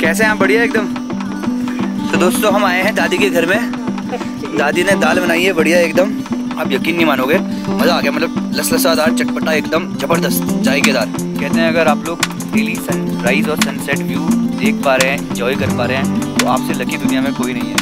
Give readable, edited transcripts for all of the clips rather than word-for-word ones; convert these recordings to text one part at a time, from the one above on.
कैसे हैं आप? बढ़िया एकदम। तो दोस्तों हम आए हैं दादी के घर में। दादी ने दाल बनाई है बढ़िया एकदम, आप यकीन नहीं मानोगे, मज़ा आ गया। मतलब लसलसादार चटपटा एकदम ज़बरदस्त जायकेदार। कहते हैं अगर आप लोग डेली सनराइज़ और सनसेट व्यू देख पा रहे हैं, एंजॉय कर पा रहे हैं, तो आपसे लकी दुनिया में कोई नहीं है।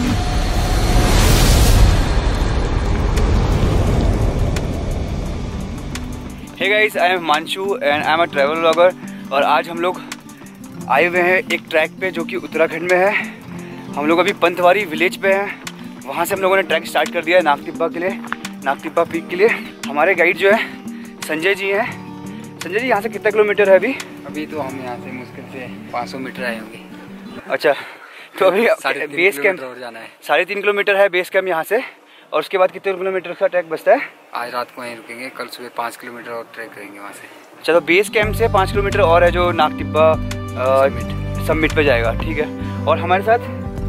Hey guys, I am Himanshu and I am a travel blogger. और आज हम लोग आए हुए हैं एक ट्रैक पे जो कि उत्तराखंड में है। हम लोग अभी पंतवारी विलेज पे हैं। वहाँ से हम लोगों ने ट्रैक स्टार्ट कर दिया है नाग तिब्बा के लिए, नाग तिब्बा पीक के लिए। हमारे गाइड जो है संजय जी हैं। संजय जी, यहाँ से कितना किलोमीटर है अभी? अभी तो हम यहाँ से मुश्किल से 500 मीटर आए होंगे। अच्छा, तो अभी बेस कैंप और जाना है। 3.5 किलोमीटर है बेस कैंप यहाँ से। और उसके बाद कितने किलोमीटर का ट्रैक बसता है? आज रात को वहीं रुकेंगे, कल सुबह 5 किलोमीटर और ट्रैक करेंगे वहाँ से। चलो, बेस कैंप से 5 किलोमीटर और है जो नाग तिब्बा सबमिट पे जाएगा। ठीक है। और हमारे साथ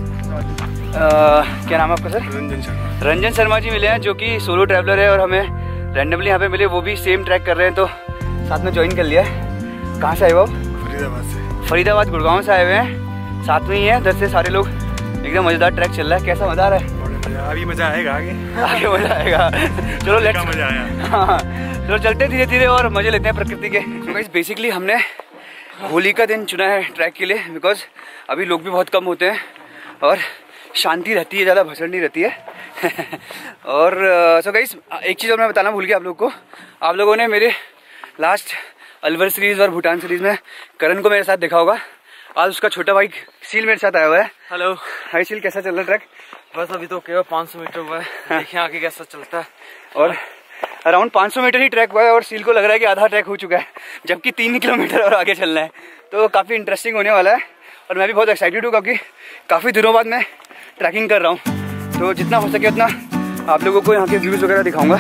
क्या नाम है आपका सर? रंजन शर्मा जी मिले हैं, जो कि सोलो ट्रैवलर है और हमें रैंडमली यहाँ पे मिले। वो भी सेम ट्रैक कर रहे हैं, तो साथ में ज्वाइन कर लिया है। कहाँ से आए हो? फरीदाबाद से। फरीदाबाद गुड़गांव से आए हुए हैं, साथ में ही है। 10 से सारे लोग। एकदम मज़ेदार ट्रैक चल रहा है। कैसा मज़ा आ रहा है? अभी मजा आएगा, आगे मज़ा आएगा। चलो लेट्स, मजा आया। हाँ चलो चलते धीरे धीरे और मज़े लेते हैं प्रकृति के। तो गाइस बेसिकली हमने होली का दिन चुना है ट्रैक के लिए, बिकॉज अभी लोग भी बहुत कम होते हैं और शांति रहती है, ज़्यादा भसड़ नहीं रहती है। और सो गाइस, एक चीज़ और मैं बताना भूल गया आप लोग को। आप लोगों ने मेरे लास्ट अलवर सीरीज़ और भूटान सीरीज़ में करण को मेरे साथ देखा होगा। आज उसका छोटा भाई सील मेरे साथ आया हुआ है। हेलो। हाय सील, कैसा चल रहा है ट्रैक? बस अभी तो केवल 500 मीटर हुआ है, देखिए आगे कैसा चलता है। और अराउंड 500 मीटर ही ट्रैक हुआ है और सील को लग रहा है कि आधा ट्रैक हो चुका है, जबकि 3 किलोमीटर और आगे चलना है। तो काफ़ी इंटरेस्टिंग होने वाला है और मैं भी बहुत एक्साइटेड हूँ, क्योंकि काफ़ी दिनों बाद मैं ट्रैकिंग कर रहा हूँ। तो जितना हो सके उतना आप लोगों को यहाँ के व्यूज़ वगैरह दिखाऊँगा।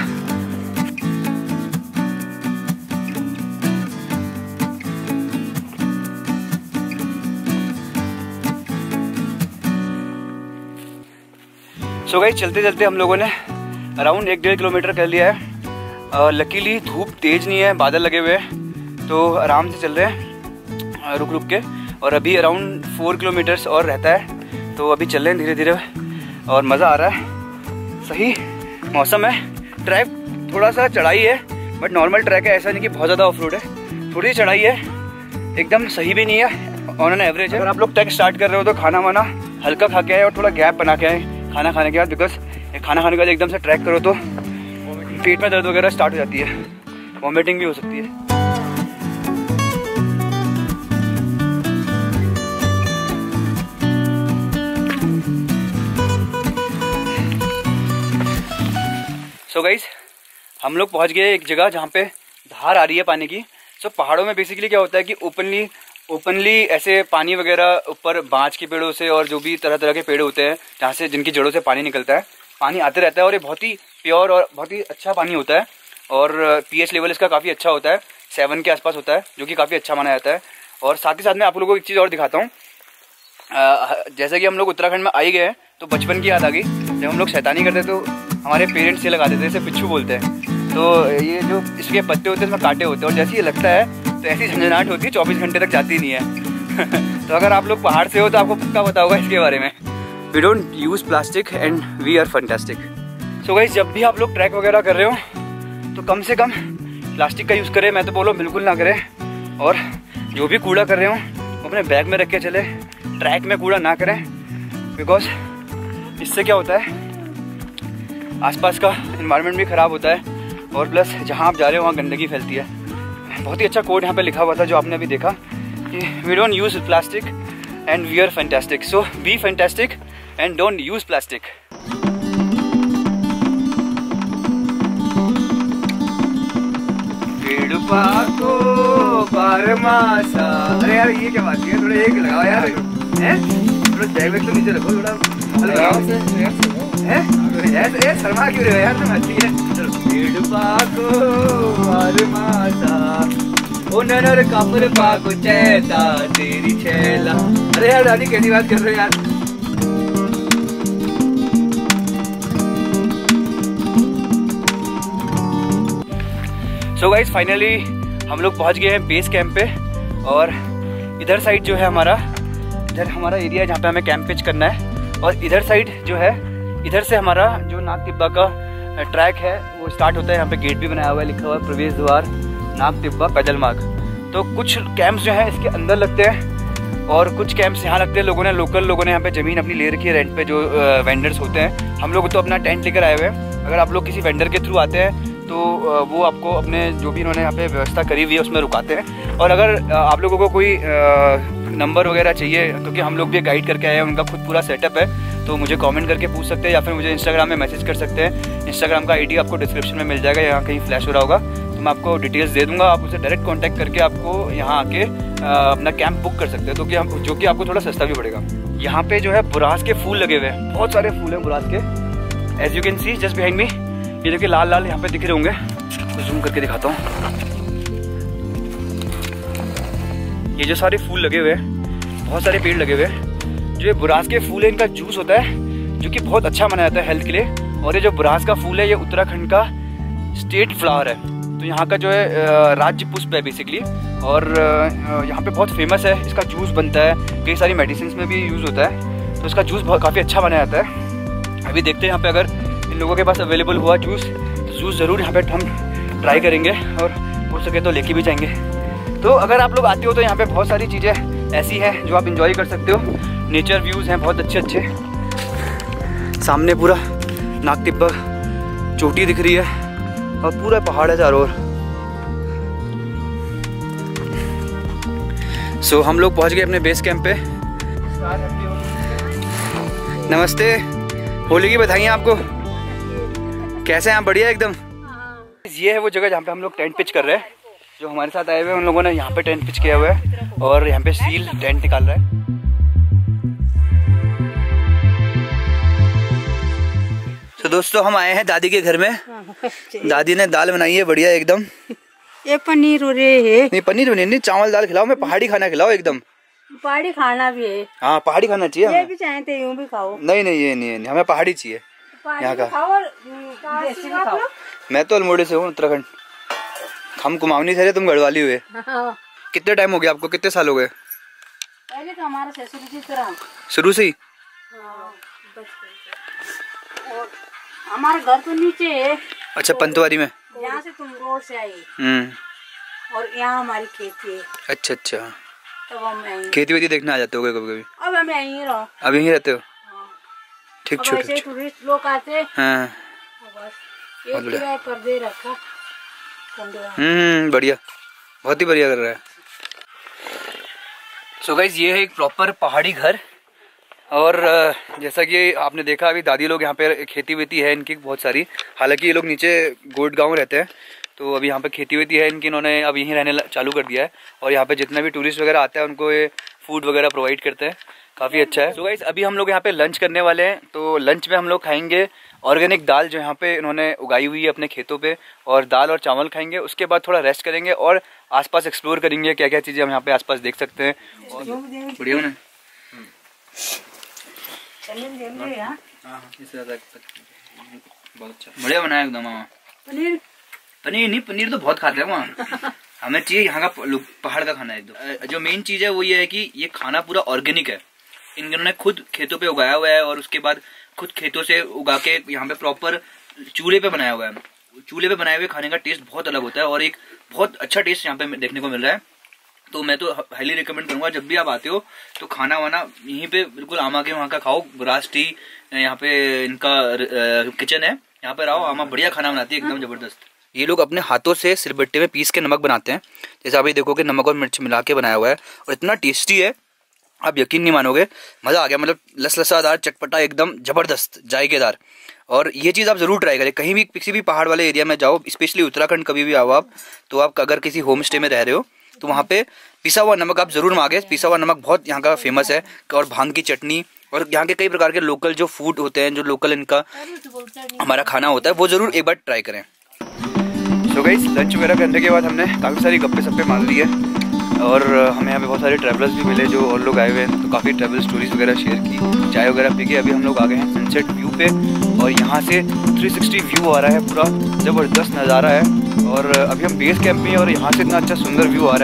सो गाइस, चलते चलते हम लोगों ने अराउंड 1-1.5 किलोमीटर कर लिया है। लकीली धूप तेज़ नहीं है, बादल लगे हुए हैं, तो आराम से चल रहे हैं रुक रुक के। और अभी अराउंड 4 किलोमीटर्स और रहता है, तो अभी चल रहे हैं धीरे धीरे और मज़ा आ रहा है। सही मौसम है। ट्रैक थोड़ा सा चढ़ाई है, बट नॉर्मल ट्रैक है, ऐसा नहीं कि बहुत ज़्यादा ऑफ रोड है। थोड़ी सी चढ़ाई है, एकदम सही भी नहीं है, ऑन एन एवरेज है। अगर आप लोग ट्रैक स्टार्ट कर रहे हो तो खाना वाना हल्का खा के आए और थोड़ा गैप बना के आए खाना खाने के बाद, बिकॉज खाना खाने के बाद एकदम से ट्रैक करो तो पेट में दर्द वगैरह स्टार्ट हो जाती है, वॉमिटिंग भी हो सकती है। सो गाइस, हम लोग पहुंच गए एक जगह जहाँ पे धार आ रही है पानी की। सो पहाड़ों में बेसिकली क्या होता है कि ओपनली ऐसे पानी वगैरह ऊपर बांज के पेड़ों से और जो भी तरह तरह के पेड़ होते हैं जहाँ से जिनकी जड़ों से पानी निकलता है, पानी आते रहता है। और ये बहुत ही प्योर और बहुत ही अच्छा पानी होता है और पीएच लेवल इसका काफ़ी अच्छा होता है, 7 के आसपास होता है, जो कि काफ़ी अच्छा माना जाता है। और साथ ही साथ मैं आप लोगों को एक चीज़ और दिखाता हूँ। जैसे कि हम लोग उत्तराखंड में आई गए हैं, तो बचपन की याद आ गई। जब हम लोग शैतानी करते तो हमारे पेरेंट्स ये लगा देते, इसे पिच्छू बोलते हैं। तो ये जो इसके पत्ते होते हैं इसमें कांटे होते हैं, और जैसे ये लगता है तो ऐसी झंझनाहट होती है, 24 घंटे तक जाती नहीं है। तो अगर आप लोग पहाड़ से हो तो आपको पक्का पता होगा इसके बारे में। We don't use plastic and we are fantastic. So guys, जब भी आप लोग ट्रैक वगैरह कर रहे हो तो कम से कम प्लास्टिक का यूज़ करें। मैं तो बोलूँ बिल्कुल ना करें। और जो भी कूड़ा कर रहे हो वो अपने बैग में रख के चले, ट्रैक में कूड़ा ना करें, बिकॉज इससे क्या होता है, आसपास का एनवायरनमेंट भी ख़राब होता है और प्लस जहाँ आप जा रहे हो वहाँ गंदगी फैलती है। बहुत ही अच्छा कोड यहाँ पे लिखा हुआ था जो आपने अभी देखा कि we don't use plastic and we are fantastic. So be fantastic and don't use plastic. अरे यार ये क्या बात है, थोड़ा एक लगाओ यार, थोड़ा बैग तो नीचे रखो, थोड़ा है शर्मा क्यों रहे हो यार, तुम अच्छी है। पेड़ पाको मासा ओ नर कापर पाको चैता तेरी छैला। अरे यार दादी कैसी बात कर रहे हो यार। सो गाइस, फाइनली हम लोग पहुंच गए हैं बेस कैंप पे। और इधर साइड जो है हमारा इधर हमारा एरिया है जहाँ पे हमें कैंप पिच करना है, और इधर साइड जो है, इधर से हमारा जो नाग तिब्बा का ट्रैक है वो स्टार्ट होता है। यहाँ पे गेट भी बनाया हुआ है, लिखा हुआ है प्रवेश द्वार नाग तिब्बा पैदल मार्ग। तो कुछ कैंप्स जो हैं इसके अंदर लगते हैं और कुछ कैंप्स यहाँ लगते हैं। लोकल लोगों ने यहाँ पे ज़मीन अपनी ले रखी है रेंट पे, जो वेंडर्स होते हैं। हम लोग तो अपना टेंट लेकर आए हुए हैं। अगर आप लोग किसी वेंडर के थ्रू आते हैं तो वो आपको अपने जो भी इन्होंने यहाँ पे व्यवस्था करी हुई है उसमें रुकाते हैं। और अगर आप लोगों को कोई नंबर वगैरह चाहिए, क्योंकि हम लोग भी गाइड करके आए हैं, उनका खुद पूरा सेटअप है, तो मुझे कमेंट करके पूछ सकते हैं या फिर मुझे इंस्टाग्राम में मैसेज कर सकते हैं। इंस्टाग्राम का आईडी आपको डिस्क्रिप्शन में मिल जाएगा, यहाँ कहीं फ्लैश हो रहा होगा, तो मैं आपको डिटेल्स दे दूँगा। आप उसे डायरेक्ट कॉन्टैक्ट करके आपको यहाँ आके अपना कैंप बुक कर सकते हैं, तो जो कि आपको थोड़ा सस्ता भी पड़ेगा। यहाँ पे जो है बुरास के फूल लगे हुए हैं, बहुत सारे फूल हैं बुरास के। As you can see just behind me, ये देखिए लाल लाल यहाँ पे दिख रहे होंगे, तो जूम करके दिखाता हूँ। ये जो सारे फूल लगे हुए हैं, बहुत सारे पेड़ लगे हुए हैं। जो ये बुरास के फूल है, इनका जूस होता है जो कि बहुत अच्छा माना जाता है हेल्थ के लिए। और ये जो बुरास का फूल है ये उत्तराखंड का स्टेट फ्लावर है, तो यहाँ का जो है राज्य पुष्प है बेसिकली। और यहाँ पे बहुत फेमस है, इसका जूस बनता है, कई सारी मेडिसिन में भी यूज़ होता है, तो इसका जूस काफ़ी अच्छा बनाया जाता है। अभी देखते हैं यहाँ पे अगर इन लोगों के पास अवेलेबल हुआ जूस, तो जूस ज़रूर यहाँ पे हम ट्राई करेंगे और हो सके तो लेके भी जाएंगे। तो अगर आप लोग आते हो तो यहाँ पे बहुत सारी चीज़ें ऐसी हैं जो आप इंजॉय कर सकते हो। नेचर व्यूज़ हैं बहुत अच्छे अच्छे, सामने पूरा नाग तिब्बा चोटी दिख रही है और पूरा पहाड़ है चारों ओर। सो हम लोग पहुँच गए अपने बेस कैंप पे। नमस्ते, होली की बधाइयाँ आपको। कैसे हैं आप? बढ़िया एकदम। ये है वो जगह जहाँ पे हम लोग टेंट पिच कर रहे हैं। जो हमारे साथ आए हुए हैं उन लोगों ने यहाँ पे टेंट पिच किया हुआ है और यहाँ पे सील टेंट निकाल रहा है। तो दोस्तों हम आए हैं दादी के घर में। दादी ने दाल बनाई है बढ़िया एकदम। ये पनीर है। नहीं पनीर नहीं, चावल दाल खिलाओ, मैं पहाड़ी खाना खिलाओ एकदम। पहाड़ी खाना भी है। हाँ पहाड़ी खाना चाहिए। ये भी चाहे तो यूं भी खाओ। नहीं ये नहीं, हमें पहाड़ी चाहिए यहाँ का। खाओ और देसी भी खाओ। मैं तो अल्मोड़े से हूँ, उत्तराखंड। हम कुमाऊनी से, तुम गढ़वाली हुए। कितने टाइम हो गया आपको, कितने साल हो गए? पहले तो हमारा ससुर जी तरह शुरू से ही। और हमारा घर तो नीचे है। अच्छा, पंतवारी में। यहाँ से तुम रोड से आई और यहाँ हमारी खेती है। अच्छा तब हम आएंगे। खेती वेती देखने आ जाते हो कभी कभी? अब हम यहीं रहो। अब यहीं रहते हो? ठीक, छोटे टूरिस्ट लोग आते। हाँ बस एक किराया कर दे रखा। बढ़िया, बहुत ही बढ़िया कर रहा है। सो गाइस ये है एक प्रॉपर पहाड़ी घर। और जैसा कि आपने देखा अभी दादी लोग यहाँ पे खेती वेती है इनकी बहुत सारी। हालांकि ये लोग नीचे गोट गांव रहते हैं, तो अभी यहाँ पे खेती वेती है इनकी, इन्होंने अब यहीं रहने चालू कर दिया है। और यहाँ पे जितना भी टूरिस्ट वगैरह आता है उनको ये फूड वगैरह प्रोवाइड करते हैं, काफ़ी अच्छा है। तो गाइस अभी हम लोग यहाँ पे लंच करने वाले हैं। तो लंच में हम लोग खाएंगे ऑर्गेनिक दाल जो यहाँ पे इन्होंने उगाई हुई है अपने खेतों पे, और दाल और चावल खाएंगे। उसके बाद थोड़ा रेस्ट करेंगे और आसपास एक्सप्लोर करेंगे क्या क्या चीज़ें हम यहाँ पे आसपास देख सकते हैं। और बढ़िया ना, बहुत अच्छा बढ़िया बनाया एकदम। पनीर तो बहुत खाते हैं वहाँ। हमें चाहिए यहाँ का पहाड़ का खाना एकदम। जो मेन चीज़ है वो ये है कि ये खाना पूरा ऑर्गेनिक है। इन्होंने खुद खेतों पे उगाया हुआ है और उसके बाद खुद खेतों से उगा के यहाँ पे प्रॉपर चूल्हे पे बनाया हुआ है। चूल्हे पे बनाए हुए खाने का टेस्ट बहुत अलग होता है और एक बहुत अच्छा टेस्ट यहाँ पे देखने को मिल रहा है। तो मैं तो हाईली रिकमेंड करूंगा जब भी आप आते हो तो खाना वाना यहीं पे बिल्कुल आमा के वहाँ का खाओ। बुरास टी यहाँ पे इनका किचन है, यहाँ पे रहो। आमा बढ़िया खाना बनाती है एकदम जबरदस्त। ये लोग अपने हाथों से सिलबट्टे में पीस के नमक बनाते हैं। जैसे आप ये देखोगे नमक और मिर्च मिला के बनाया हुआ है और इतना टेस्टी है आप यकीन नहीं मानोगे। मज़ा आ गया, मतलब लसलसादार चटपटा एकदम ज़बरदस्त जायकेदार। और ये चीज़ आप ज़रूर ट्राई करें। कहीं भी किसी भी पहाड़ वाले एरिया में जाओ, स्पेशली उत्तराखंड कभी भी आओ आप, तो आप अगर किसी होम स्टे में रह रहे हो तो वहाँ पे पिसा हुआ नमक आप ज़रूर मांगे। पिसा हुआ नमक बहुत यहाँ का फेमस है। और भांग की चटनी और यहाँ के कई प्रकार के लोकल जो फूड होते हैं, जो लोकल इनका हमारा खाना होता है, वो ज़रूर एक बार ट्राई करें। सो गाइस लंच वगैरह करने के बाद हमने काफ़ी सारी गप्पे सप्पे मार ली है और हमें यहाँ पे बहुत सारे ट्रैवलर्स भी मिले जो और लोग आए हुए हैं, तो काफ़ी ट्रैवल स्टोरीज वगैरह शेयर की, चाय वगैरह पी के अभी हम लोग आ गए हैं सनसेट व्यू पे। और यहाँ से 360 व्यू आ रहा है, पूरा ज़बरदस्त नज़ारा है। और अभी हम बेस कैंप में हैं और यहाँ से इतना अच्छा सुंदर व्यू आ रहा है।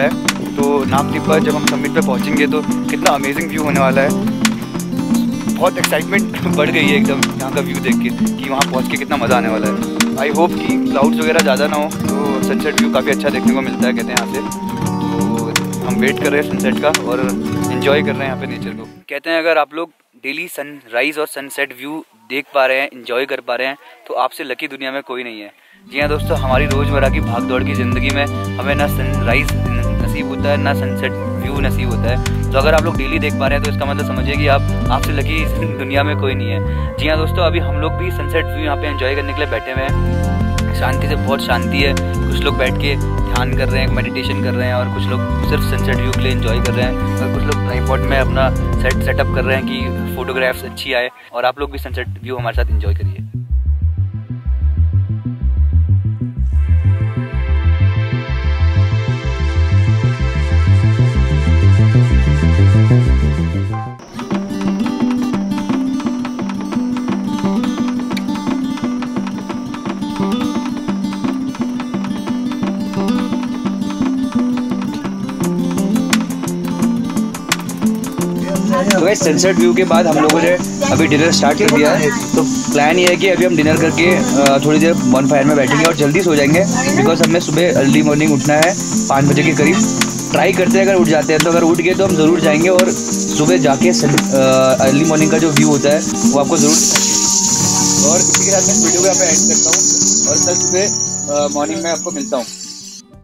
तो नाग तिब्बा जब हम समिट पे पहुंचेंगे तो कितना अमेजिंग व्यू होने वाला है। बहुत एक्साइटमेंट बढ़ गई है एकदम यहाँ का व्यू देख के कि वहाँ पहुँच के कितना मज़ा आने वाला है। आई होप कि क्लाउड्स वगैरह ज़्यादा ना हो तो सनसेट व्यू काफ़ी अच्छा देखने को मिलता है कहते हैं यहाँ से। तो हम वेट कर रहे हैं सनसेट का और इन्जॉय कर रहे हैं यहाँ पे नेचर को। कहते हैं अगर आप लोग डेली सनराइज़ और सनसेट व्यू देख पा रहे हैं, इन्जॉय कर पा रहे हैं तो आपसे लकी दुनिया में कोई नहीं है। जी हाँ दोस्तों, हमारी रोज़मर्रा की भाग दौड़ की ज़िंदगी में हमें ना सनराइज़ नसीब होता है ना सनसेट व्यू नसीब होता है। तो अगर आप लोग डेली देख पा रहे हैं तो इसका मतलब समझिए कि आपसे लकी दुनिया में कोई नहीं है। जी हाँ दोस्तों, अभी हम लोग भी सनसेट व्यू यहाँ पे एंजॉय करने के लिए बैठे हुए हैं। शांति से, बहुत शांति है। कुछ लोग बैठ के ध्यान कर रहे हैं, मेडिटेशन कर रहे हैं और कुछ लोग सिर्फ सनसेट व्यू के लिए एंजॉय कर रहे हैं और कुछ लोग ट्राइपॉड में अपना सेटअप कर रहे हैं कि फोटोग्राफ्स अच्छी आए। और आप लोग भी सनसेट व्यू हमारे साथ एंजॉय करिए। तो गाइस सनसेट व्यू के बाद हम लोगों ने अभी डिनर स्टार्ट कर दिया है। तो प्लान ये है कि अभी हम डिनर करके थोड़ी देर बॉनफायर में बैठेंगे और जल्दी सो जाएंगे बिकॉज हमें सुबह अर्ली मॉर्निंग उठना है 5 बजे के करीब। ट्राई करते हैं अगर उठ जाते हैं तो, अगर उठ गए तो हम ज़रूर जाएंगे और सुबह जाके अर्ली मॉर्निंग का जो व्यू होता है वो आपको ज़रूर दिखाएंगे। और इसी के साथ मैं इस वीडियो को यहाँ पे एंड करता हूँ और कल सुबह मॉर्निंग में आपको मिलता हूँ।